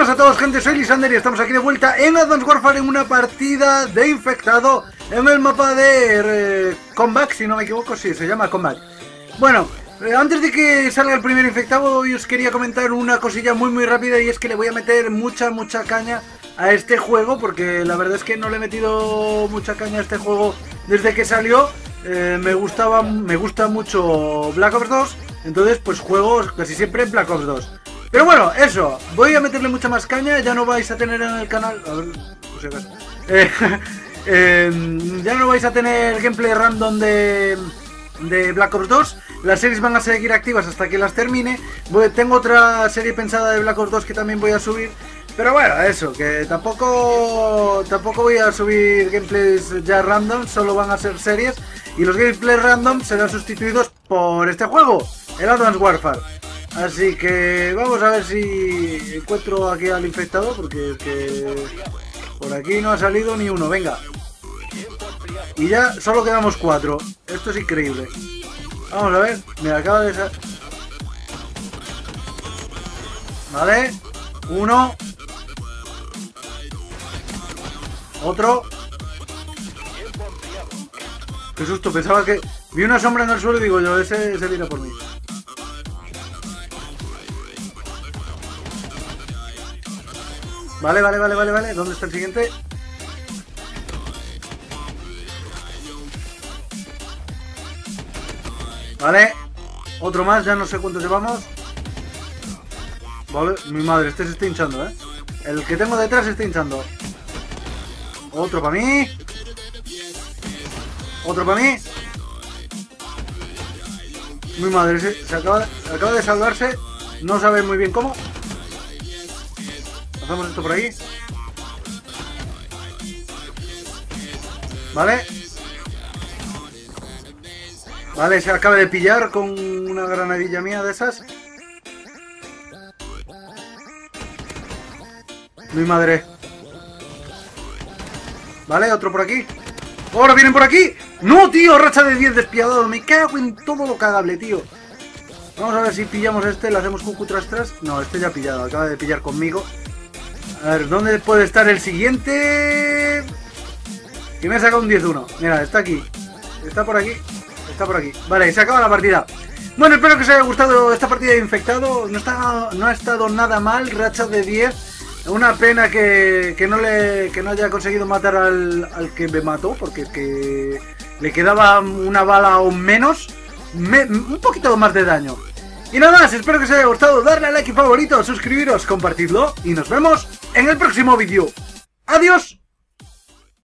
Buenas a todos, gente, soy Lisander y estamos aquí de vuelta en Advanced Warfare en una partida de infectado en el mapa de Comeback, si no me equivoco, sí, se llama Comeback. Bueno, antes de que salga el primer infectado, hoy os quería comentar una cosilla muy rápida, y es que le voy a meter mucha caña a este juego, porque la verdad es que no le he metido mucha caña a este juego desde que salió. Me gusta mucho Black Ops 2, entonces pues juego casi siempre en Black Ops 2. Pero bueno, eso, voy a meterle mucha más caña, ya no vais a tener en el canal... A ver, por si acaso. Ya no vais a tener gameplay random de Black Ops 2. Las series van a seguir activas hasta que las termine. Tengo otra serie pensada de Black Ops 2 que también voy a subir. Pero bueno, eso, que tampoco voy a subir gameplays ya random, solo van a ser series. Y los gameplays random serán sustituidos por este juego, el Advanced Warfare. Así que vamos a ver si encuentro aquí al infectado, porque es que por aquí no ha salido ni uno. Venga. Y ya solo quedamos 4. Esto es increíble. Vamos a ver. Me acaba de salir. Vale. Uno. Otro. Qué susto. Pensaba que... Vi una sombra en el suelo y digo yo, ese viene por mí. Vale. ¿Dónde está el siguiente? Vale. Otro más, ya no sé cuántos llevamos. Vale, mi madre, este se está hinchando, ¿eh? El que tengo detrás se está hinchando. Otro para mí. Otro para mí. Mi madre, se acaba de salvarse. No sabe muy bien cómo. Hacemos esto por aquí. Vale. Vale, se acaba de pillar con una granadilla mía de esas. Mi madre. Vale, otro por aquí. ¡Ahora vienen por aquí! ¡No, tío! Racha de 10 despiadado. Me cago en todo lo cagable, tío. Vamos a ver si pillamos este. Le hacemos cucu tras. No, este ya ha pillado. Acaba de pillar conmigo. A ver, ¿dónde puede estar el siguiente? Y me ha sacado un 10-1. Mira, está aquí. Está por aquí. Está por aquí. Vale, se acaba la partida. Bueno, espero que os haya gustado esta partida de infectado. No ha estado nada mal. Racha de 10. Una pena que no haya conseguido matar al que me mató, porque es que le quedaba una bala o menos. Un poquito más de daño. Y nada más, espero que os haya gustado. Darle a like y favorito, suscribiros, compartidlo. Y nos vemos en el próximo vídeo. ¡Adiós!